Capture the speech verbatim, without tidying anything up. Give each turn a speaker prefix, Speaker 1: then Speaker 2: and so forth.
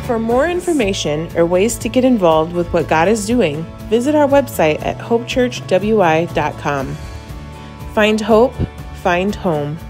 Speaker 1: For more information or ways to get involved with what God is doing, visit our website at hope church w i dot com. Find hope, find home.